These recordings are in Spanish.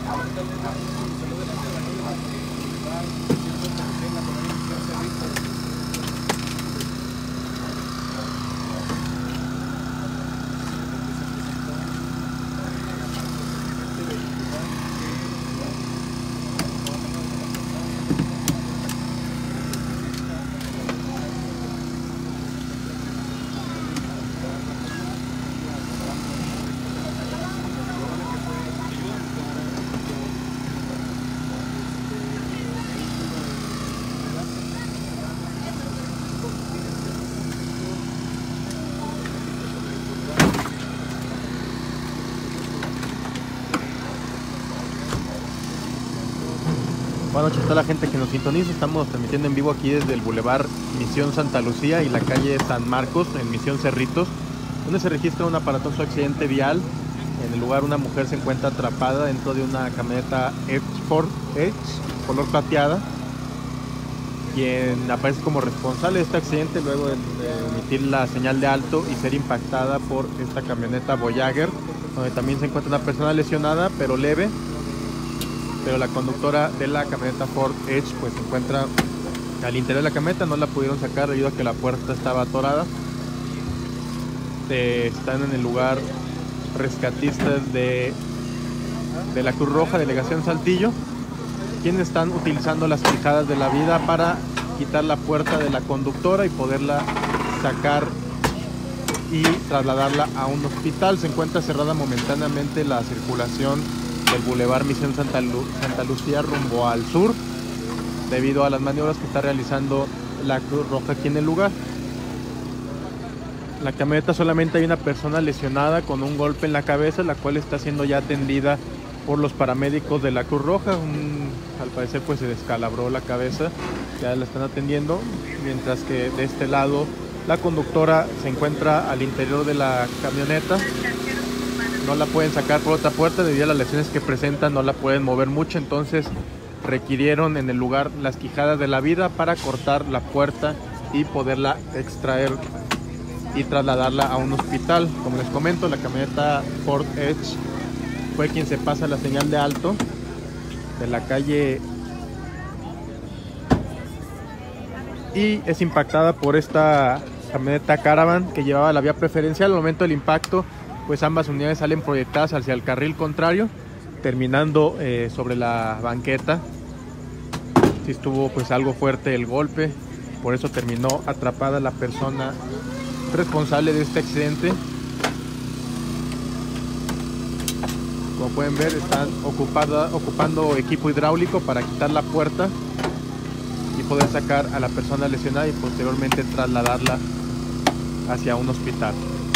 Buenas noches a toda la gente que nos sintoniza. Estamos transmitiendo en vivo aquí desde el Boulevard Misión Santa Lucía y la calle San Marcos en Misión Cerritos, donde se registra un aparatoso accidente vial. En el lugar una mujer se encuentra atrapada dentro de una camioneta Ford Edge color plateada, quien aparece como responsable de este accidente luego de emitir la señal de alto y ser impactada por esta camioneta Voyager, donde también se encuentra una persona lesionada pero leve. Pero la conductora de la camioneta Ford Edge pues se encuentra al interior de la camioneta, no la pudieron sacar debido a que la puerta estaba atorada. Están en el lugar rescatistas de la Cruz Roja, Delegación Saltillo, quienes están utilizando las quijadas de la vida para quitar la puerta de la conductora y poderla sacar y trasladarla a un hospital. Se encuentra cerrada momentáneamente la circulación del Boulevard Misión Santa Lucía rumbo al sur debido a las maniobras que está realizando la Cruz Roja aquí en el lugar. En la camioneta solamente hay una persona lesionada con un golpe en la cabeza, la cual está siendo ya atendida por los paramédicos de la Cruz Roja. Al parecer pues se descalabró la cabeza, ya la están atendiendo, mientras que de este lado la conductora se encuentra al interior de la camioneta. No la pueden sacar por otra puerta debido a las lesiones que presentan, no la pueden mover mucho, entonces requirieron en el lugar las quijadas de la vida para cortar la puerta y poderla extraer y trasladarla a un hospital. Como les comento, la camioneta Ford Edge fue quien se pasa la señal de alto de la calle y es impactada por esta camioneta Caravan que llevaba la vía preferencial. Al momento del impacto pues ambas unidades salen proyectadas hacia el carril contrario, terminando sobre la banqueta. Sí estuvo pues algo fuerte el golpe, por eso terminó atrapada la persona responsable de este accidente. Como pueden ver, están ocupando equipo hidráulico para quitar la puerta y poder sacar a la persona lesionada y posteriormente trasladarla hacia un hospital.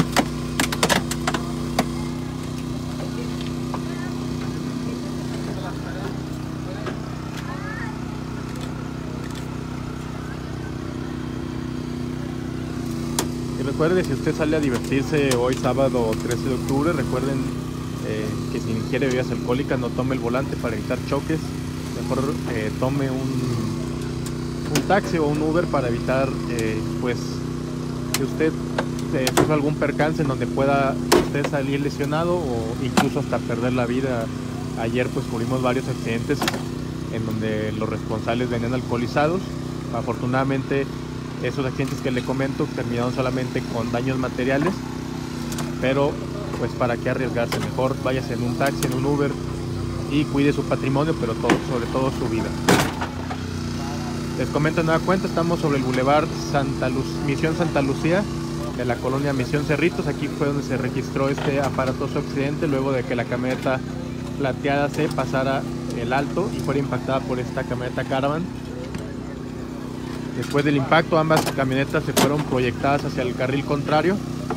Recuerde, si usted sale a divertirse hoy sábado 13 de octubre, recuerden que si ingiere bebidas alcohólicas no tome el volante para evitar choques. Mejor tome un taxi o un Uber para evitar pues que usted sufra algún percance en donde pueda usted salir lesionado o incluso hasta perder la vida. Ayer pues cubrimos varios accidentes en donde los responsables venían alcoholizados. Afortunadamente esos accidentes que le comento terminaron solamente con daños materiales, pero pues para qué arriesgarse, mejor váyase en un taxi, en un Uber y cuide su patrimonio, pero sobre todo su vida. Les comento de nueva cuenta, estamos sobre el Boulevard Misión Santa Lucía de la colonia Misión Cerritos. Aquí fue donde se registró este aparatoso accidente luego de que la camioneta plateada se pasara el alto y fuera impactada por esta camioneta Caravan. Después del impacto, ambas camionetas se fueron proyectadas hacia el carril contrario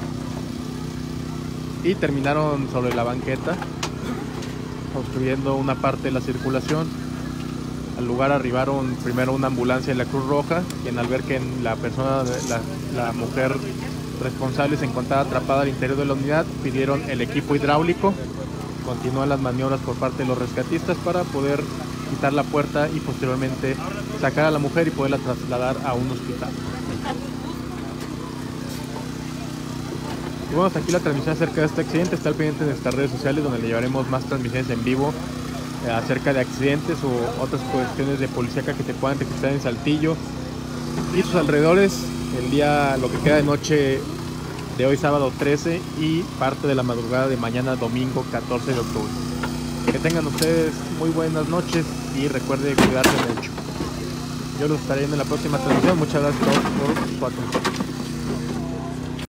y terminaron sobre la banqueta, obstruyendo una parte de la circulación. Al lugar arribaron primero una ambulancia de la Cruz Roja, quien al ver que la mujer responsable se encontraba atrapada al interior de la unidad, pidieron el equipo hidráulico. Continúan las maniobras por parte de los rescatistas para poder quitar la puerta y posteriormente sacar a la mujer y poderla trasladar a un hospital. Y bueno, hasta aquí la transmisión acerca de este accidente. Está al pendiente de nuestras redes sociales, donde le llevaremos más transmisiones en vivo acerca de accidentes o otras cuestiones de policíaca que te puedan registrar en Saltillo y sus alrededores lo que queda de noche de hoy sábado 13 y parte de la madrugada de mañana domingo 14 de octubre. Que tengan ustedes muy buenas noches y recuerden cuidarse mucho. Yo los estaré viendo en la próxima transmisión. Muchas gracias a todos por su atención.